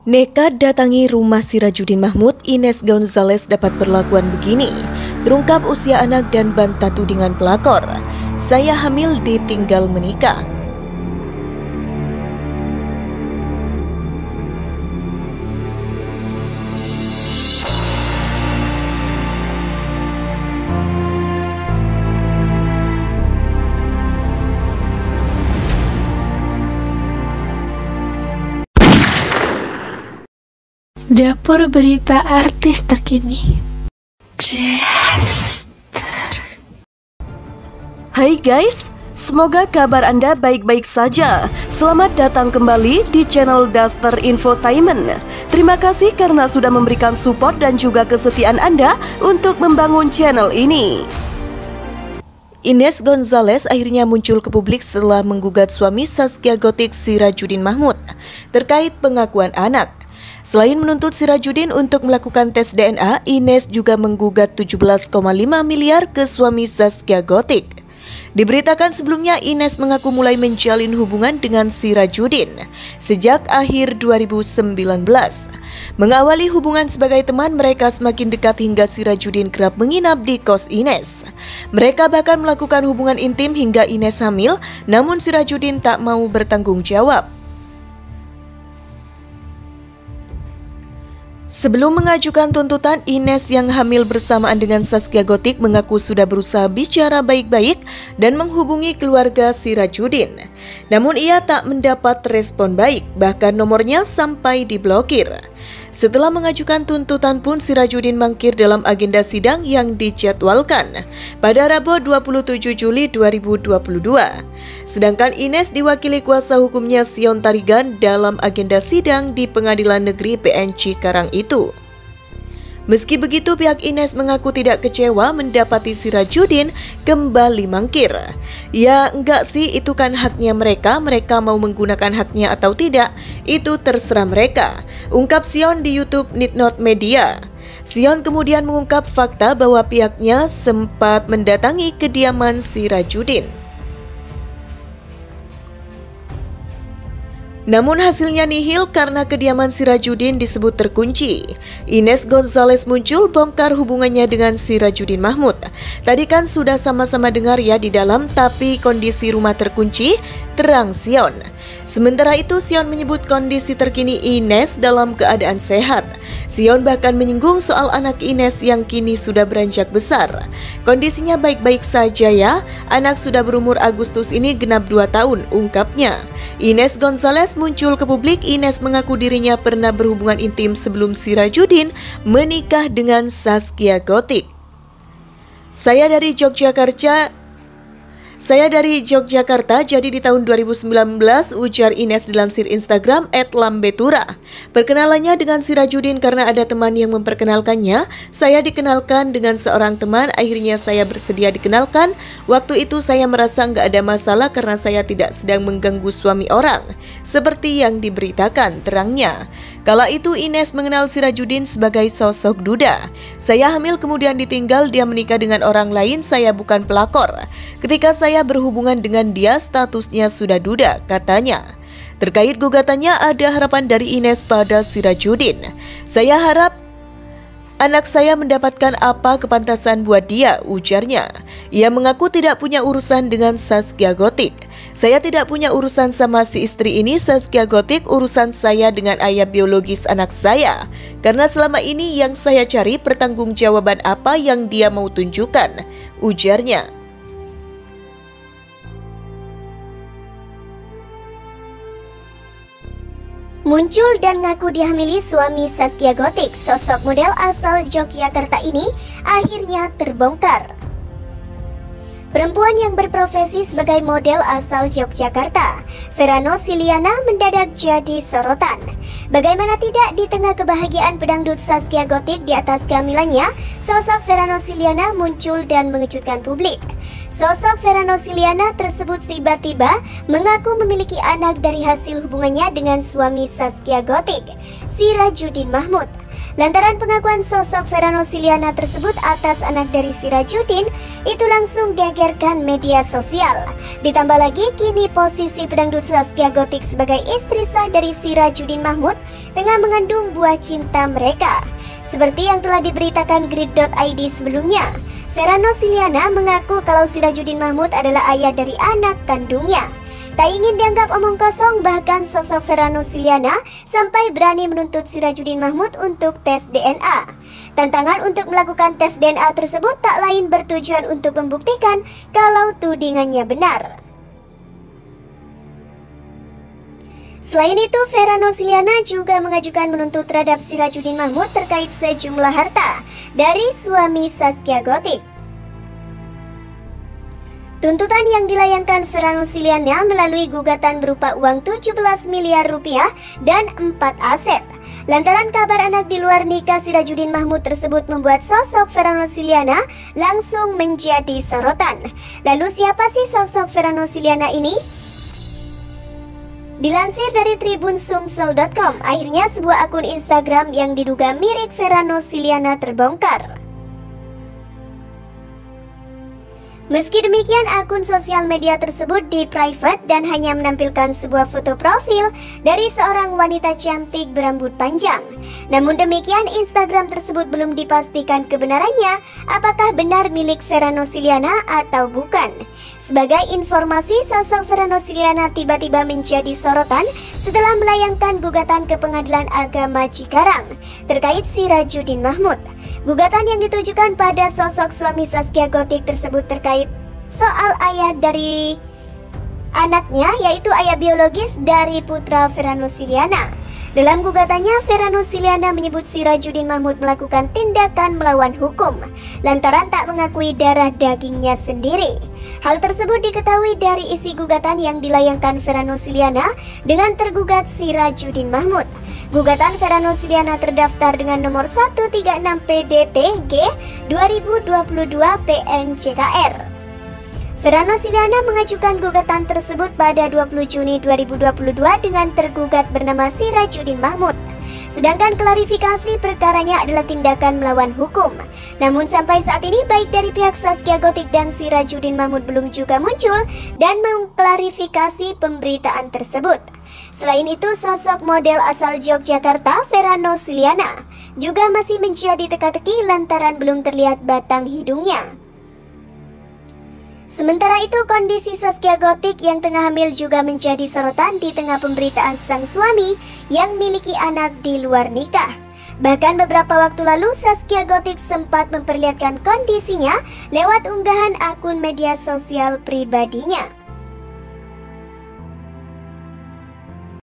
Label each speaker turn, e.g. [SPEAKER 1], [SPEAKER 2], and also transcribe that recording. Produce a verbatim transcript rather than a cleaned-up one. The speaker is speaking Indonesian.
[SPEAKER 1] Nekat datangi rumah Sirajuddin Mahmud, Ines Gonzales dapat berlakuan begini. Terungkap usia anak dan bantah tudingan pelakor. Saya hamil ditinggal menikah.
[SPEAKER 2] Dapur berita artis terkini.
[SPEAKER 1] Hai guys, semoga kabar Anda baik-baik saja. Selamat datang kembali di channel Daster Infotainment. Terima kasih karena sudah memberikan support dan juga kesetiaan Anda untuk membangun channel ini. Ines Gonzales akhirnya muncul ke publik setelah menggugat suami Zaskia Gotik, Sirajuddin Mahmud, terkait pengakuan anak. Selain menuntut Sirajuddin untuk melakukan tes D N A, Ines juga menggugat tujuh belas koma lima miliar ke suami Zaskia Gotik. Diberitakan sebelumnya Ines mengaku mulai menjalin hubungan dengan Sirajuddin sejak akhir dua ribu sembilan belas. Mengawali hubungan sebagai teman, mereka semakin dekat hingga Sirajuddin kerap menginap di kos Ines. Mereka bahkan melakukan hubungan intim hingga Ines hamil, namun Sirajuddin tak mau bertanggung jawab. Sebelum mengajukan tuntutan, Ines yang hamil bersamaan dengan Zaskia Gotik mengaku sudah berusaha bicara baik-baik dan menghubungi keluarga Sirajuddin. Namun ia tak mendapat respon baik, bahkan nomornya sampai diblokir. Setelah mengajukan tuntutan pun, Sirajuddin mangkir dalam agenda sidang yang dijadwalkan pada Rabu dua puluh tujuh Juli dua ribu dua puluh dua. Sedangkan Ines diwakili kuasa hukumnya Sion Tarigan dalam agenda sidang di Pengadilan Negeri P N Cikarang itu. Meski begitu, pihak Ines mengaku tidak kecewa mendapati Sirajuddin kembali mangkir. Ya enggak sih, itu kan haknya mereka, mereka mau menggunakan haknya atau tidak, itu terserah mereka, ungkap Sion di YouTube Nitnot Media. Sion kemudian mengungkap fakta bahwa pihaknya sempat mendatangi kediaman Sirajuddin. Namun hasilnya nihil karena kediaman Sirajuddin disebut terkunci. Ines Gonzales muncul bongkar hubungannya dengan Sirajuddin Mahmud. Tadi kan sudah sama-sama dengar ya di dalam, tapi kondisi rumah terkunci, terang Sion. Sementara itu Sion menyebut kondisi terkini Ines dalam keadaan sehat. Sion bahkan menyinggung soal anak Ines yang kini sudah beranjak besar. Kondisinya baik-baik saja ya, anak sudah berumur Agustus ini genap dua tahun, ungkapnya. Ines Gonzales muncul ke publik. Ines mengaku dirinya pernah berhubungan intim sebelum Sirajuddin menikah dengan Zaskia Gotik. Saya dari Yogyakarta, Saya dari Yogyakarta, jadi di tahun dua ribu sembilan belas, ujar Ines dilansir Instagram et lambetura. Perkenalannya dengan Sirajuddin karena ada teman yang memperkenalkannya. Saya dikenalkan dengan seorang teman, akhirnya saya bersedia dikenalkan. Waktu itu saya merasa nggak ada masalah karena saya tidak sedang mengganggu suami orang, seperti yang diberitakan, terangnya. Kala itu Ines mengenal Sirajuddin sebagai sosok duda. Saya hamil kemudian ditinggal, dia menikah dengan orang lain, saya bukan pelakor. Ketika saya berhubungan dengan dia, statusnya sudah duda, katanya. Terkait gugatannya, ada harapan dari Ines pada Sirajuddin. Saya harap anak saya mendapatkan apa kepantasan buat dia, ujarnya. Ia mengaku tidak punya urusan dengan Zaskia Gotik. Saya tidak punya urusan sama si istri ini, Zaskia Gotik, urusan saya dengan ayah biologis anak saya. Karena selama ini yang saya cari pertanggungjawaban apa yang dia mau tunjukkan, ujarnya.
[SPEAKER 3] Muncul dan ngaku dihamili suami Zaskia Gotik, sosok model asal Yogyakarta ini akhirnya terbongkar. Perempuan yang berprofesi sebagai model asal Yogyakarta, Feranociliana, mendadak jadi sorotan. Bagaimana tidak, di tengah kebahagiaan pedangdut Zaskia Gotik di atas kehamilannya, sosok Feranociliana muncul dan mengejutkan publik. Sosok Feranociliana tersebut tiba-tiba mengaku memiliki anak dari hasil hubungannya dengan suami Zaskia Gotik, Sirajuddin Mahmud. Lantaran pengakuan sosok Feranoziliana tersebut atas anak dari Sirajuddin itu langsung gegerkan media sosial. Ditambah lagi kini posisi pedangdut Zaskia Gotik sebagai istri sah dari Sirajuddin Mahmud tengah mengandung buah cinta mereka. Seperti yang telah diberitakan grid dot i d sebelumnya, Feranoziliana mengaku kalau Sirajuddin Mahmud adalah ayah dari anak kandungnya. Tak ingin dianggap omong kosong, bahkan sosok Feranoziliana sampai berani menuntut Sirajuddin Mahmud untuk tes D N A. Tantangan untuk melakukan tes D N A tersebut tak lain bertujuan untuk membuktikan kalau tudingannya benar. Selain itu, Feranoziliana juga mengajukan menuntut terhadap Sirajuddin Mahmud terkait sejumlah harta dari suami Zaskia Gotik. Tuntutan yang dilayangkan Feranoziliana melalui gugatan berupa uang tujuh belas miliar rupiah dan empat aset. Lantaran kabar anak di luar nikah Sirajuddin Mahmud tersebut membuat sosok Feranoziliana langsung menjadi sorotan. Lalu siapa sih sosok Feranoziliana ini? Dilansir dari tribun sumsel dot com, akhirnya sebuah akun Instagram yang diduga mirip Feranoziliana terbongkar. Meski demikian, akun sosial media tersebut di-private dan hanya menampilkan sebuah foto profil dari seorang wanita cantik berambut panjang. Namun demikian, Instagram tersebut belum dipastikan kebenarannya apakah benar milik Feranoziliana atau bukan. Sebagai informasi, sosok Feranoziliana tiba-tiba menjadi sorotan setelah melayangkan gugatan ke Pengadilan Agama Cikarang terkait Sirajuddin Mahmud. Gugatan yang ditujukan pada sosok suami Zaskia Gotik tersebut terkait soal ayah dari anaknya, yaitu ayah biologis dari putra Feranoziliana. Dalam gugatannya, Feranoziliana menyebut Sirajuddin Mahmud melakukan tindakan melawan hukum lantaran tak mengakui darah dagingnya sendiri. Hal tersebut diketahui dari isi gugatan yang dilayangkan Feranoziliana dengan tergugat Sirajuddin Mahmud. Gugatan Feranoziliana terdaftar dengan nomor seratus tiga puluh enam P D T G dua ribu dua puluh dua P N C K R. Feranoziliana mengajukan gugatan tersebut pada dua puluh Juni dua ribu dua puluh dua dengan tergugat bernama Sirajuddin Mahmud. Sedangkan klarifikasi perkaranya adalah tindakan melawan hukum. Namun sampai saat ini baik dari pihak Zaskia Gotik dan Sirajuddin Mahmud belum juga muncul dan mengklarifikasi pemberitaan tersebut. Selain itu, sosok model asal Yogyakarta Feranoziliana juga masih menjadi teka-teki lantaran belum terlihat batang hidungnya. Sementara itu, kondisi Zaskia Gotik yang tengah hamil juga menjadi sorotan di tengah pemberitaan sang suami yang memiliki anak di luar nikah. Bahkan beberapa waktu lalu, Zaskia Gotik sempat memperlihatkan kondisinya lewat unggahan akun media sosial pribadinya.